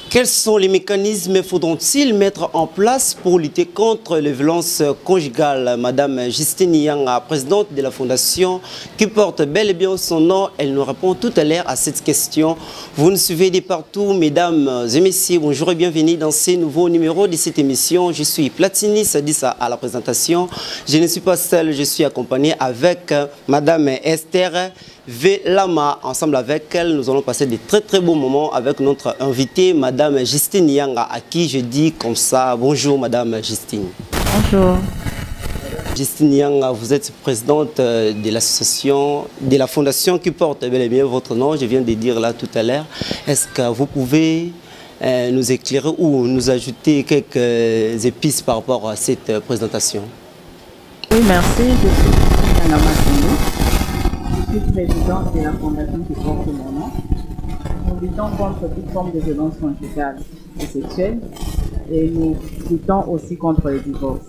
Quels sont les mécanismes faudront-ils mettre en place pour lutter contre les violences conjugales? Madame Justine Yanga, présidente de la fondation qui porte bel et bien son nom, elle nous répond tout à l'heure à cette question. Vous nous suivez de partout, mesdames et messieurs. Bonjour et bienvenue dans ce nouveau numéro de cette émission. Je suis Platini Sadissa à la présentation. Je ne suis pas seul, je suis accompagné avec Madame Esther Velama. Ensemble avec elle, nous allons passer de très beaux moments avec notre invitée, Madame Justine Yanga, à qui je dis comme ça, bonjour Madame Justine. Bonjour. Justine Yanga, vous êtes présidente de l'association, de la fondation qui porte bel et bien votre nom, je viens de dire là tout à l'heure. Est-ce que vous pouvez nous éclairer ou nous ajouter quelques épices par rapport à cette présentation? Oui, merci. Je suis Yanga Massimo. Je suis présidente de la fondation qui porte mon nom. Nous luttons contre toute forme de violence conjugale et sexuelle et nous luttons aussi contre les divorces.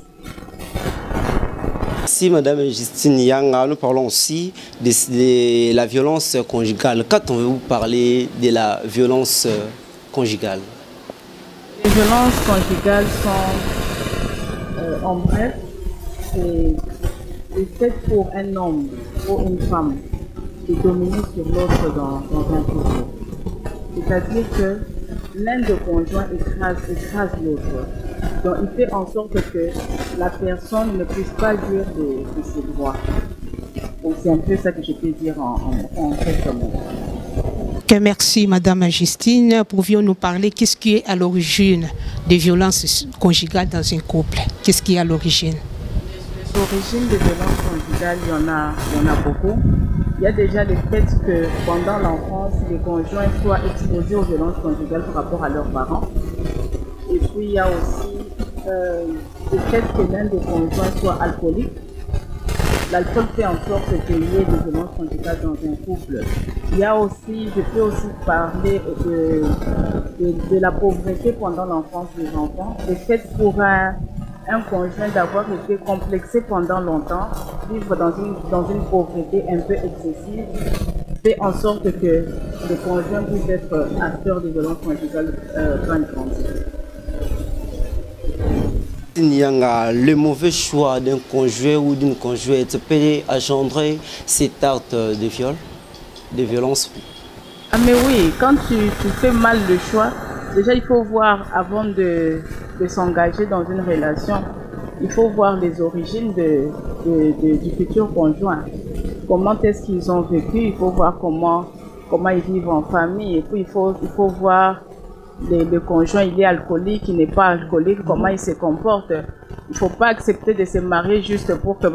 Merci Madame Justine Yanga. Nous parlons aussi de la violence conjugale. Quand on veut vous parler de la violence conjugale? Les violences conjugales sont, en bref, c'est fait pour un homme ou une femme de dominer sur l'autre dans un couple. C'est-à-dire que l'un des conjoints écrase l'autre. Donc il fait en sorte que la personne ne puisse pas jouir de ses droits. Donc c'est un peu ça que je peux dire en quelques mots. Merci Madame Justine. Pouvions-nous parler qu'est-ce qui est à l'origine des violences conjugales dans un couple? Qu'est-ce qui est à l'origine? L'origine des violences conjugales, il y en a beaucoup. Il y a déjà le fait que pendant l'enfance, les conjoints soient exposés aux violences conjugales par rapport à leurs parents. Et puis il y a aussi le fait que l'un des conjoints soit alcoolique. L'alcool fait en sorte qu'il y ait des violences conjugales dans un couple. Il y a aussi, je peux aussi parler de la pauvreté pendant l'enfance des enfants. Le fait pour un conjoint d'avoir été complexé pendant longtemps, vivre dans une pauvreté un peu excessive, fait en sorte que le conjoint puisse être acteur de violences conjugales quand il grandit. Le mauvais choix d'un conjoint ou d'une conjointe peut engendrer cet acte de viol, de violence? Ah mais oui, quand tu fais mal le choix, déjà il faut voir avant de s'engager dans une relation, il faut voir les origines du futur conjoint. Comment est-ce qu'ils ont vécu, il faut voir comment ils vivent en famille, et puis il faut voir le conjoint, il est alcoolique, il n'est pas alcoolique, comment il se comporte. Il ne faut pas accepter de se marier juste pour que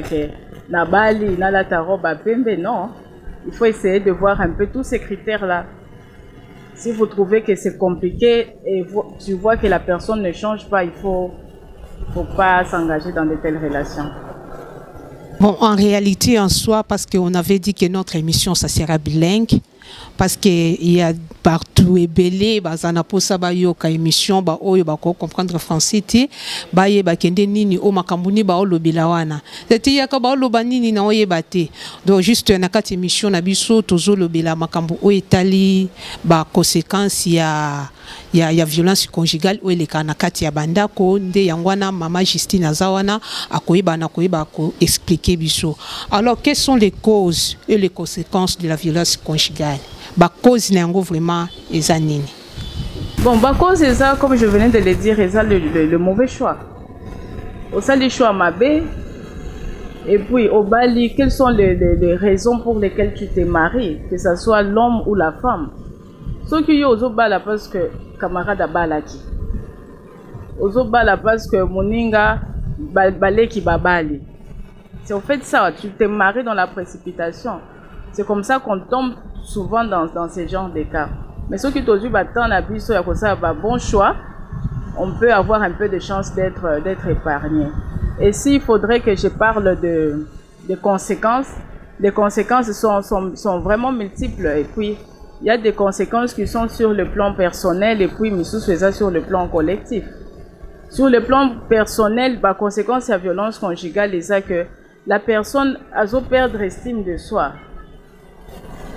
non. Il faut essayer de voir un peu tous ces critères-là. Si vous trouvez que c'est compliqué et tu vois que la personne ne change pas, il faut pas s'engager dans de telles relations. Bon, en réalité, en soi, parce qu'on avait dit que notre émission, ça sera bilingue, parce qu'il y a partout et belé, bazana posa ba yo ka émission ba oyo ba ko comprendre français ti ba ye ba kende nini o makambuni ba olo bilawana tete ya ka ba olo ba nini na oye bate. Donc juste na kati émission na biso tozo lo bila makambu o etali ba conséquences ya violence conjugale o ele kana kati ya bandako nde yangwana mama Justine azawana akoyeba na koyeba ko expliquer biso. Alors quelles sont les causes et les conséquences de la violence conjugale? Ba cause n'a vraiment nini? Bon, ba cause c'est ça, comme je venais de le dire, c'est ça le mauvais choix. Au sein du choix mabé, et puis au bali, quelles sont les raisons pour lesquelles tu t'es marié, que ce soit l'homme ou la femme. Ce qui est aux bala parce que camarade a balaki. Aux bala parce que moninga balé qui babali. C'est au fait ça, tu t'es marié dans la précipitation. C'est comme ça qu'on tombe souvent dans ce genre de cas. Mais ceux qui t'ont dit bon choix, on peut avoir un peu de chance d'être épargné. Et s'il faudrait que je parle de conséquences, les conséquences sont vraiment multiples. Et puis, il y a des conséquences qui sont sur le plan personnel et puis sur le plan collectif. Sur le plan personnel, par conséquence, la violence conjugale, c'est ça que la personne a perdre estime de soi.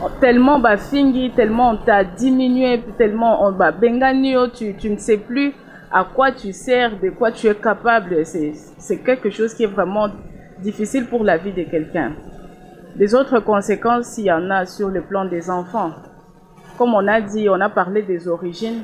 tellement bah fingi, tellement on t'a diminué, tellement on bah benganio, tu ne sais plus à quoi tu sers, de quoi tu es capable. C'est quelque chose qui est vraiment difficile pour la vie de quelqu'un. Les autres conséquences, il y en a sur le plan des enfants. Comme on a dit, on a parlé des origines.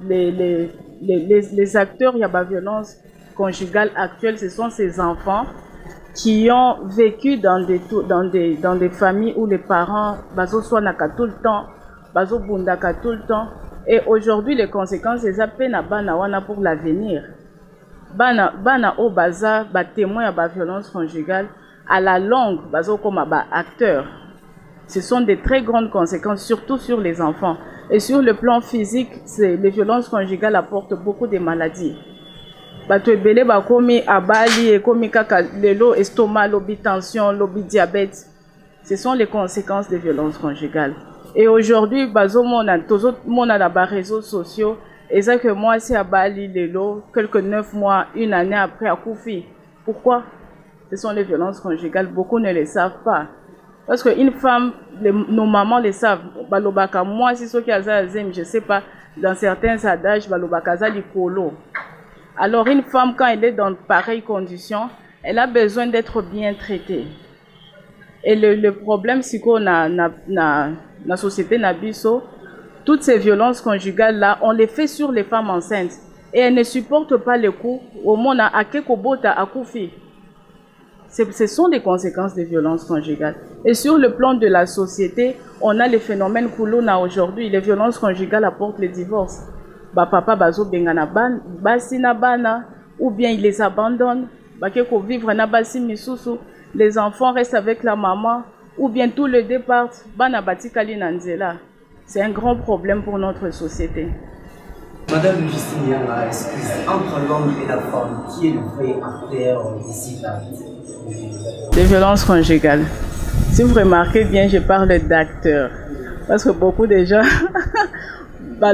Les acteurs, il y a la violence conjugale actuelle, ce sont ces enfants qui ont vécu dans des familles où les parents bazo soinaka tout le temps, bazo bundaka tout le temps. Et aujourd'hui, les conséquences, c'est ça peine à bana wana pour l'avenir. Bana au baza, ba témoin à la violence conjugale, à la longue, bazo comme ba acteur. Ce sont des très grandes conséquences, surtout sur les enfants. Et sur le plan physique, les violences conjugales apportent beaucoup de maladies. Bato ebele ba komi abali et komi kaka lelo estomac, lobi tension, lobi diabète. Ce sont les conséquences des violences conjugales. Et aujourd'hui, bazo mona tozo mona na ba réseaux sociaux, et ça que moi c'est abali lelo quelques 9 mois, une année après à Koufi. Pourquoi? Ce sont les violences conjugales, beaucoup ne le savent pas. Parce qu'une femme, nos mamans le savent. Balobaka, moi, si ce qui a zem, je sais pas, dans certains adages, balobaka za likolo. Alors, une femme, quand elle est dans pareilles conditions, elle a besoin d'être bien traitée. Et le problème, c'est qu'on a la société Nabiso, toutes ces violences conjugales-là, on les fait sur les femmes enceintes. Et elles ne supportent pas le coup. Au monde, à Kekobota, à Koufi. Ce sont des conséquences des violences conjugales. Et sur le plan de la société, on a les phénomènes Kuluna aujourd'hui. Les violences conjugales apportent le divorce. Ba papa bazo bengana ban, basi na bana, ou bien il les abandonne. Ba keko vivre na basi misusu, les enfants restent avec la maman, ou bien tout le départ, bana batikali nanzela. C'est un grand problème pour notre société. Madame Justine Yanga, excuse, entre l'homme et la femme, qui est le vrai acteur ici? Les violences conjugales. Si vous remarquez bien, je parle d'acteurs. Parce que beaucoup de gens... non,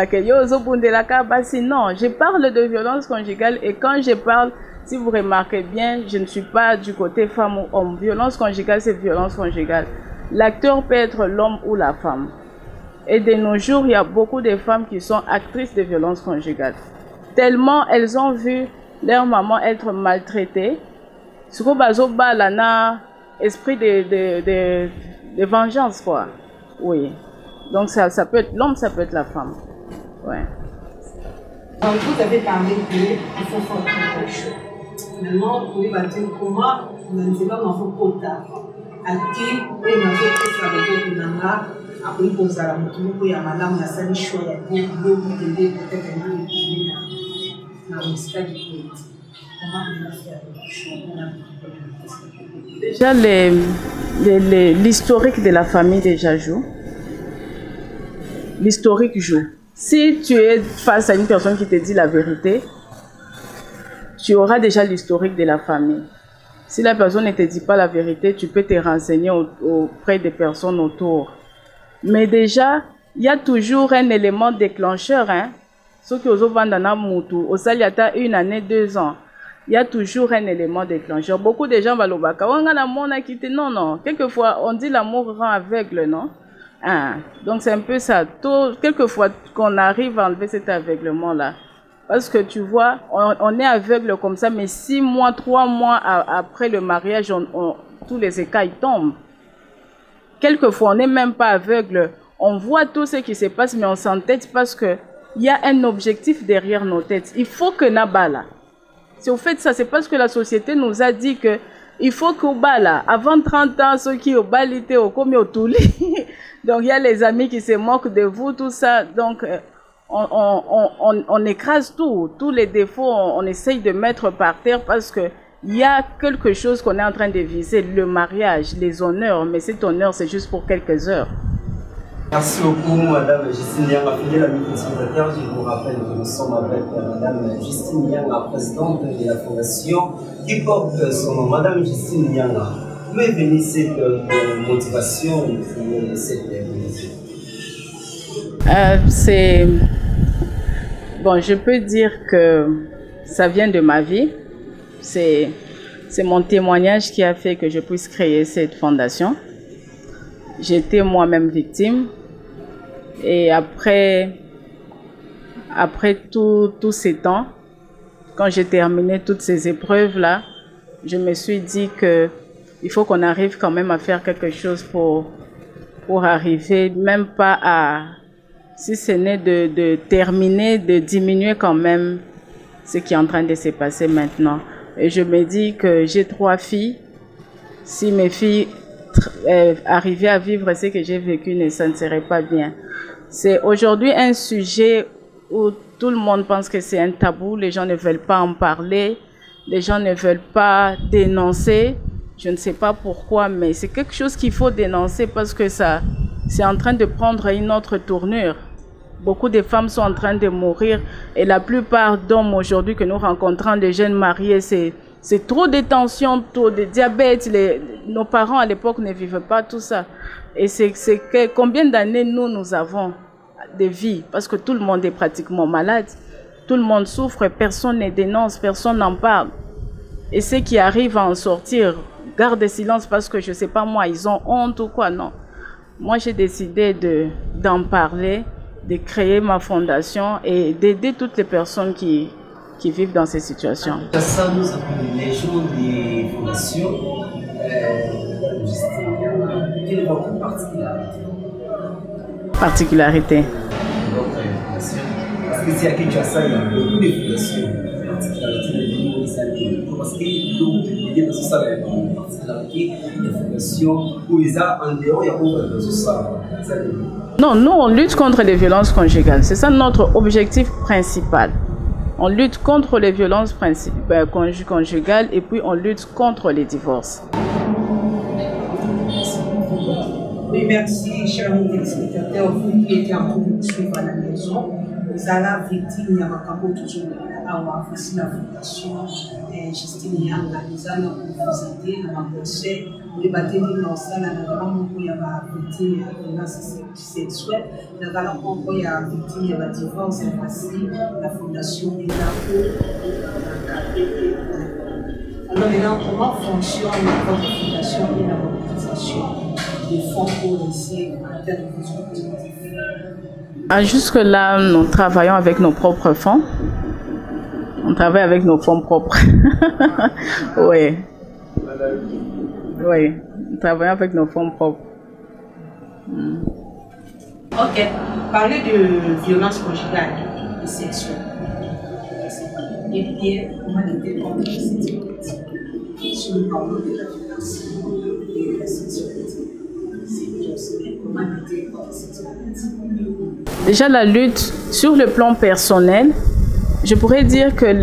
je parle de violence conjugale et quand je parle, si vous remarquez bien, je ne suis pas du côté femme ou homme. Violence conjugale, c'est violence conjugale. L'acteur peut être l'homme ou la femme. Et de nos jours, il y a beaucoup de femmes qui sont actrices de violence conjugale. Tellement elles ont vu leur maman être maltraitée. Ce qu'on a là, esprit de vengeance, quoi. Oui. Donc ça peut être l'homme, ça peut être la femme. Ouais. Alors, vous avez parlé qu'il faut faire quelque chose. Maintenant, vous pouvez dire comment on a dit qu'on fait quota. À qui on a fait que ça veut dire qu'on a après poser la moto pour y aller madame la salle choix il y a beaucoup de peut-être un peu de na musique du pays. Comment on a fait déjà l'historique de la famille déjà joue. L'historique joue. Si tu es face à une personne qui te dit la vérité, tu auras déjà l'historique de la famille. Si la personne ne te dit pas la vérité, tu peux te renseigner auprès des personnes autour. Mais déjà, il y a toujours un élément déclencheur. Ceux qui ont une année, 2 ans. Il y a toujours un élément déclencheur. Beaucoup de gens vont dire non. Quelquefois, on dit l'amour rend aveugle, non? Donc c'est un peu ça. Quelquefois qu'on arrive à enlever cet aveuglement-là. Parce que tu vois, on est aveugle comme ça, mais 6 mois, 3 mois après le mariage, tous les écailles tombent. Quelquefois, on n'est même pas aveugle. On voit tout ce qui se passe, mais on s'entête parce qu'il y a un objectif derrière nos têtes. Il faut que Nabala. C'est au fait ça, c'est parce que la société nous a dit que il faut qu'au bala, avant 30 ans, ceux qui au balité, au commis au touli. Donc il y a les amis qui se moquent de vous, tout ça. Donc on écrase tout, tous les défauts, on essaye de mettre par terre parce que il y a quelque chose qu'on est en train de viser, le mariage, les honneurs, mais cet honneur c'est juste pour quelques heures. Merci beaucoup Madame Justine Yanga, fidèle amie téléspectateurs. Je vous rappelle que nous sommes avec Madame Justine Yanga, présidente de la fondation qui porte son nom. Madame Justine Yanga, d'où est venue cette motivation de créer cette fondation? Bon, je peux dire que ça vient de ma vie. C'est mon témoignage qui a fait que je puisse créer cette fondation. j'étais moi-même victime. Et après tous ces temps, quand j'ai terminé toutes ces épreuves-là, je me suis dit qu'il faut qu'on arrive quand même à faire quelque chose pour arriver, même pas à, si ce n'est de terminer, de diminuer quand même ce qui est en train de se passer maintenant. Et je me dis que j'ai 3 filles. Si mes filles arrivaient à vivre ce que j'ai vécu, ça ne serait pas bien. C'est aujourd'hui un sujet où tout le monde pense que c'est un tabou. Les gens ne veulent pas en parler. Les gens ne veulent pas dénoncer. Je ne sais pas pourquoi, mais c'est quelque chose qu'il faut dénoncer parce que c'est en train de prendre une autre tournure. Beaucoup de femmes sont en train de mourir et la plupart d'hommes aujourd'hui que nous rencontrons, les jeunes mariés, c'est trop de tensions, trop de diabète. Nos parents à l'époque ne vivaient pas tout ça. Et c'est combien d'années nous avons de vie, parce que tout le monde est pratiquement malade. Tout le monde souffre, personne ne dénonce, personne n'en parle. Et ceux qui arrivent à en sortir gardent silence parce que je ne sais pas moi, ils ont honte ou quoi, non. Moi j'ai décidé d'en parler, de créer ma fondation et d'aider toutes les personnes qui vivent dans ces situations. Ça, nous avons les gens des fondations. Quelle est votre particularité? Parce que si à Kinshasa, il y a beaucoup de fondations. Parce que les fondations où ils ont en dehors, il y a beaucoup de ça. Non, nous on lutte contre les violences conjugales. C'est ça notre objectif principal. On lutte contre les violences conjugales et puis on lutte contre les divorces. Oui, merci, chers téléspectateurs. Vous qui étiez en train de suivre à la maison, vous allez victime, il y a toujours aussi la fondation Justine Yanga. Nous allons vous aider à renforcer les batailles dans ça. Nous allons il y a victime de violence sexuelle. Nous allons il y a victime de divorce. Et voici la fondation est là pour. Alors maintenant, comment fonctionne votre fondation et la mobilisation des fonds pour essayer d'atteindre vos objectifs? Jusque-là, nous travaillons avec nos propres fonds. On travaille avec nos fonds propres. Oui. Oui, nous travaillons avec nos fonds propres. Ok. Parler de violence conjugale et sexuelle. Et bien, comment lutter contre cette violence? Si nous parlons de la violence et de la sexualité, comment lutter contre cette violence? Déjà, la lutte sur le plan personnel, je pourrais dire que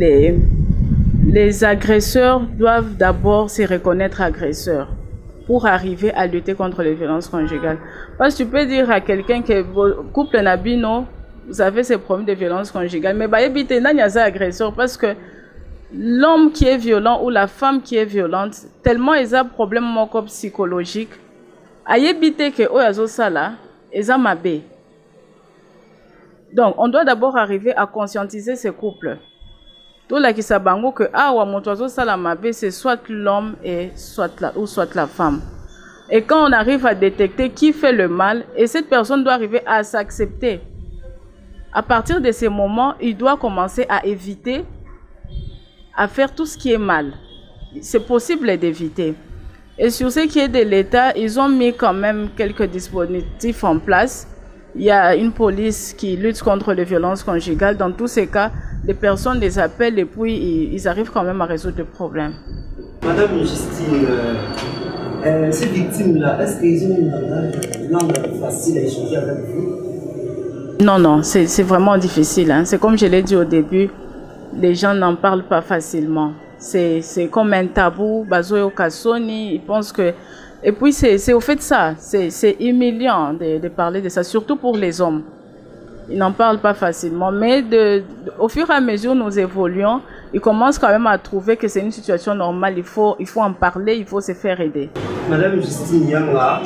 les agresseurs doivent d'abord se reconnaître agresseurs pour arriver à lutter contre les violences conjugales. Parce que tu peux dire à quelqu'un que vos couple n'abino, vous avez ces problèmes de violence conjugale, mais bah évitez n'a agresseur parce que l'homme qui est violent ou la femme qui est violente, tellement ils ont un problème psychologique, à éviter que oyazo sala, ils ont mabé. Donc, on doit d'abord arriver à conscientiser ces couples. Tout là qui s'abango que c'est soit l'homme et soit la femme. Et quand on arrive à détecter qui fait le mal, et cette personne doit arriver à s'accepter. À partir de ces moments, il doit commencer à éviter, à faire tout ce qui est mal. C'est possible d'éviter. Et sur ce qui est de l'État, ils ont mis quand même quelques dispositifs en place. Il y a une police qui lutte contre les violences conjugales. Dans tous ces cas, les personnes les appellent et puis ils arrivent quand même à résoudre le problème. Madame Justine, ces victimes-là, est-ce qu'ils ont une langue facile à échanger avec vous? Non, non, c'est vraiment difficile. Hein. C'est comme je l'ai dit au début, les gens n'en parlent pas facilement. C'est comme un tabou. Bazoyo Kassoni, ils pensent que... Et puis, c'est au fait de ça. C'est humiliant de parler de ça, surtout pour les hommes. Ils n'en parlent pas facilement. Mais au fur et à mesure où nous évoluons, ils commencent quand même à trouver que c'est une situation normale. Il faut en parler, il faut se faire aider. Madame Justine Yanga,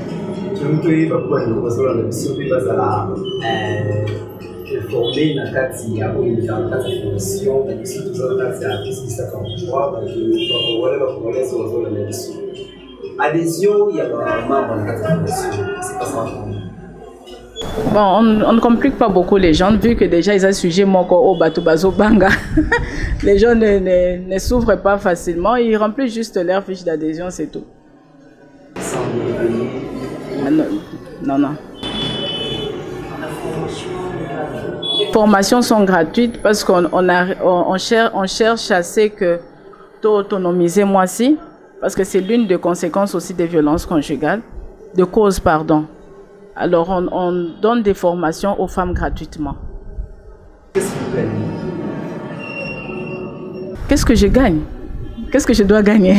formé na kati ya formation adhésion, il y a un membre de la fondation. C'est pas ça. Bon, on ne complique pas beaucoup les gens, vu que déjà ils ont sujet moko au batubazo banga. Les gens ne s'ouvrent pas facilement, ils remplissent juste leur fiche d'adhésion, c'est tout. Non. Les formations sont gratuites parce qu'on cherche à ce que autonomiser moi aussi, parce que c'est l'une des conséquences aussi des violences conjugales, de cause, pardon. Alors, on donne des formations aux femmes gratuitement. Qu'est-ce que vous gagnez? Qu'est-ce que je gagne? Qu'est-ce que je dois gagner?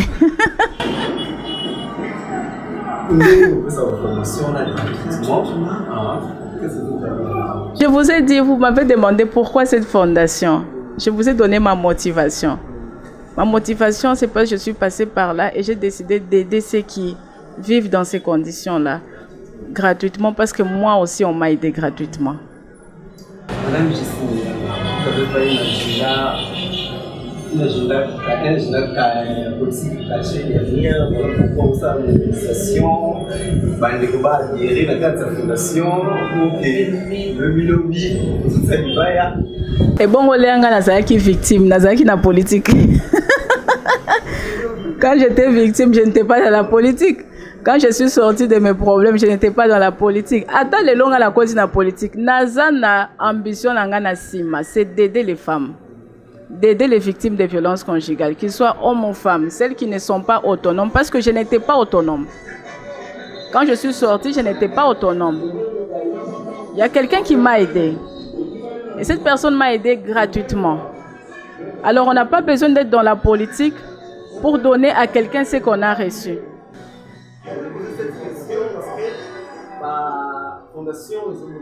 Je vous ai dit, vous m'avez demandé pourquoi cette fondation. Je vous ai donné ma motivation. Ma motivation, c'est parce que je suis passée par là et j'ai décidé d'aider ceux qui vivent dans ces conditions-là. Gratuitement, parce que moi aussi on m'a aidé gratuitement. Madame Justine, vous avez pas une agenda politique caché derrière, pourquoi vous avez une mobilisation, il faut adhérer dans la fondation pour que le lobby, tout ça du baya. Et bon, on est Nazaki victime, Nazaki na politique. Quand j'étais victime, je n'étais pas dans la politique. Quand je suis sortie de mes problèmes, je n'étais pas dans la politique. Attends, les longs à la cause de la politique. Naza na ambition na sima, c'est d'aider les femmes, d'aider les victimes de violences conjugales, qu'ils soient hommes ou femmes, celles qui ne sont pas autonomes, parce que je n'étais pas autonome. Quand je suis sortie, je n'étais pas autonome. Il y a quelqu'un qui m'a aidé. Et cette personne m'a aidé gratuitement. Alors, on n'a pas besoin d'être dans la politique pour donner à quelqu'un ce qu'on a reçu. Fondation,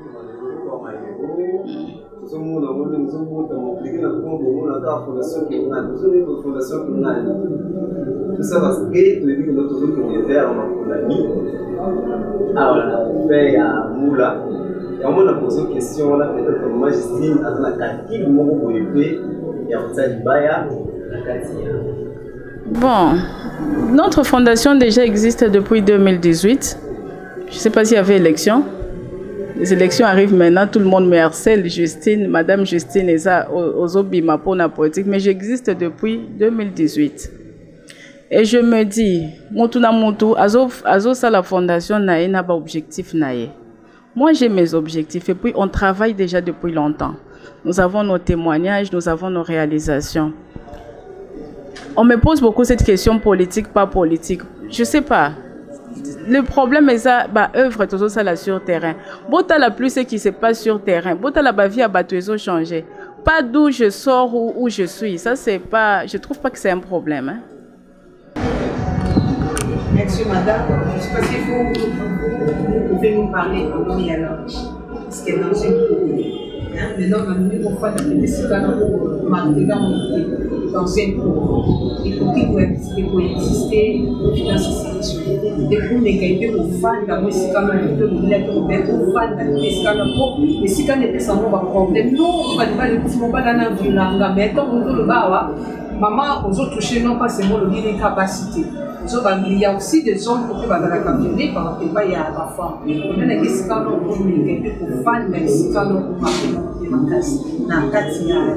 bon, notre fondation déjà existe depuis 2018. Je ne sais pas s'il y avait élection. Les élections arrivent maintenant, tout le monde me harcèle. Justine, Madame Justine et ça, aux obima pour la politique. Mais j'existe depuis 2018. Et je me dis, azo ça la fondation n'a pas objectif naïe. Moi j'ai mes objectifs et puis on travaille déjà depuis longtemps. Nous avons nos témoignages, nous avons nos réalisations. On me pose beaucoup cette question politique, pas politique. Je ne sais pas. Le problème est ça, œuvre tout ça là sur terrain. Bota la plus ce qui se passe sur terrain. Bota la vie à bateau changé. Pas d'où je sors ou où je suis. Ça c'est pas, je trouve pas que c'est un problème. Hein. Merci madame. Je ne sais pas si vous pouvez nous parler comment il y a là. Parce que dans ce pays, maintenant on a pour faire des citoyens pour marquer dans ce pays. Il faut exister dans ces situations. Depuis les qualités pour faire dans les citoyens pour faire dans les citoyens pour les citoyens ne sont pas problème. Nous on va pas le petit moment dans la violence. Mais quand on le bat, maman aux autres toucher non pas seulement le bien capacité. Il y a aussi des hommes qui peuvent la camionner par exemple il y a la femme. On a des citoyens pour les qualités pour faire mais citoyens pour marquer dans la case. Dans la case il y a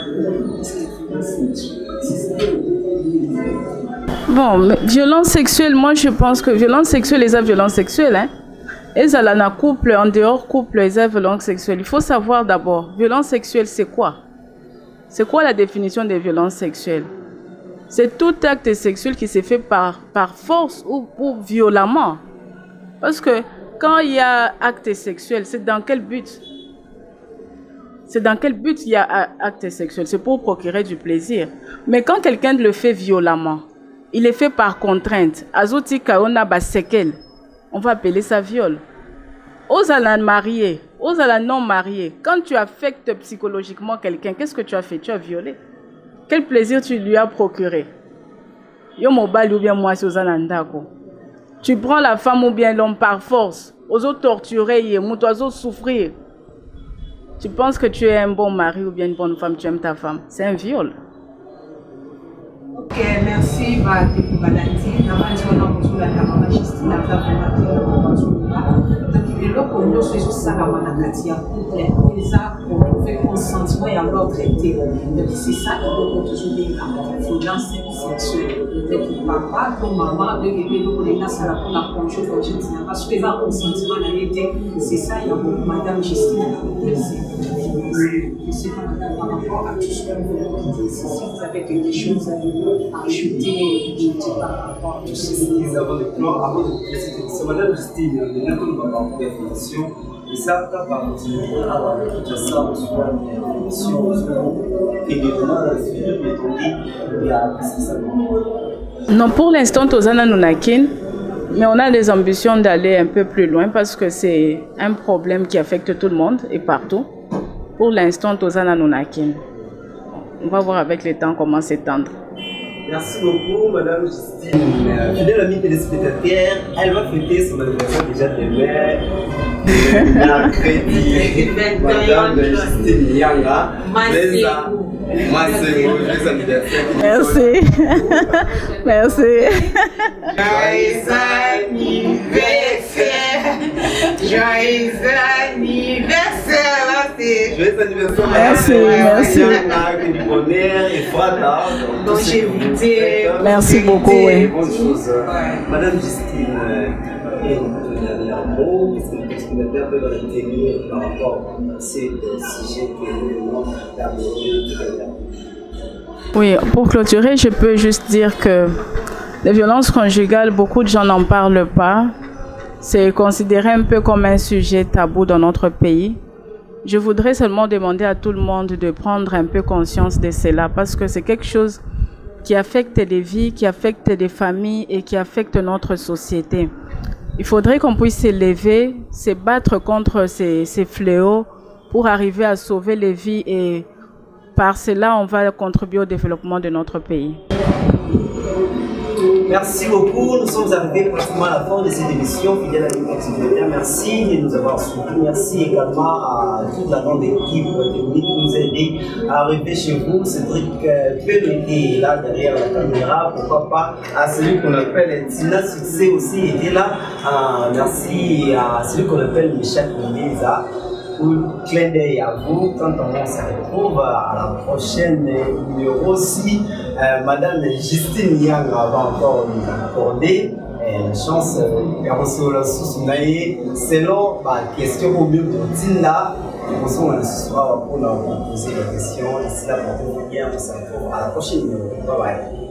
bon, violence sexuelle, moi je pense que violence sexuelle, les violences sexuelles, hein. Et ça là, couple, en dehors couple, les violences sexuelles. Il faut savoir d'abord, violence sexuelle, c'est quoi? C'est quoi la définition des violences sexuelles? C'est tout acte sexuel qui s'est fait par force ou violemment. Parce que quand il y a acte sexuel, c'est dans quel but? C'est dans quel but il y a acte sexuel? C'est pour procurer du plaisir. Mais quand quelqu'un le fait violemment, il est fait par contrainte. Azoti kaona ba séquelle. On va appeler ça viol. Aux ala mariés, aux ala non mariés, quand tu affectes psychologiquement quelqu'un, qu'est-ce que tu as fait? Tu as violé. Quel plaisir tu lui as procuré? Yo mobile ou bien moi si aux alandako. Tu prends la femme ou bien l'homme par force. Aux autres torturer, aux autres souffrir. Tu penses que tu es un bon mari ou bien une bonne femme, tu aimes ta femme. C'est un viol. Ok, merci. balandi nabandi wana kozolanda mama Justine aza vraiment bazoloba donc eloko nyonso ezosalama na kati ya couple eza prouve consentement ya l'autre te donc c'est ça eloko tozobenga violence sexuelle donc papa to mama donc eloko na esala mpona conjoint parce que eza consentement na ye te c'est ça ya madame Justine. Je sais pas par rapport à tout ce que vous avez dit, si vous avez quelque chose à ajouter par rapport à tout ce qui est avant de c'est madame Justine, nous avons une information, et ça, tu as parti à tout ça, soit une information, et des moments dans le futur, mais on dit, il y a ça. Non, pour l'instant, Tozana Nunakin. Mais on a des ambitions d'aller un peu plus loin parce que c'est un problème qui affecte tout le monde et partout. Pour l'instant, Tozana Nunakin. On va voir avec le temps comment s'étendre. Merci beaucoup, Madame Justine. Fidèle amie téléspectateur, elle va fêter son anniversaire déjà demain. Mercredi. Madame Justine Yanga. Merci. Merci. Merci. Joyeux anniversaire. Joyeux anniversaire. Joyeux anniversaire. Merci. Merci. Du bonheur et froida. Longévité. Merci beaucoup. Bonne chose. Madame Justine, qu'est-ce que les téléspectateurs peuvent retenir par rapport à ces sujets que nous avons abordés? Oui, pour clôturer, je peux juste dire que les violences conjugales, beaucoup de gens n'en parlent pas. C'est considéré un peu comme un sujet tabou dans notre pays. Je voudrais seulement demander à tout le monde de prendre un peu conscience de cela parce que c'est quelque chose qui affecte les vies, qui affecte les familles et qui affecte notre société. Il faudrait qu'on puisse s'élever, se battre contre ces fléaux pour arriver à sauver les vies et par cela, on va contribuer au développement de notre pays. Merci beaucoup. Nous sommes arrivés pratiquement à la fin de cette émission. Fidèle à l'Université. Merci de nous avoir suivis. Merci également à toute la grande équipe technique qui nous a aidé à arriver chez vous. Cédric Péloté là derrière la caméra. Pourquoi pas à celui qu'on appelle Tina Succès aussi était là. Merci à celui qu'on appelle Michel Kondeza. Clin d'œil à vous. Quand on se retrouve à la prochaine numéro aussi, Madame Justine Yang va encore nous accorder la chance de recevoir selon la question au mieux pour Tina. Nous sommes ce soir pour nous poser la question. Ici, la portée bien, on se retrouve à la prochaine numéro. Bye bye.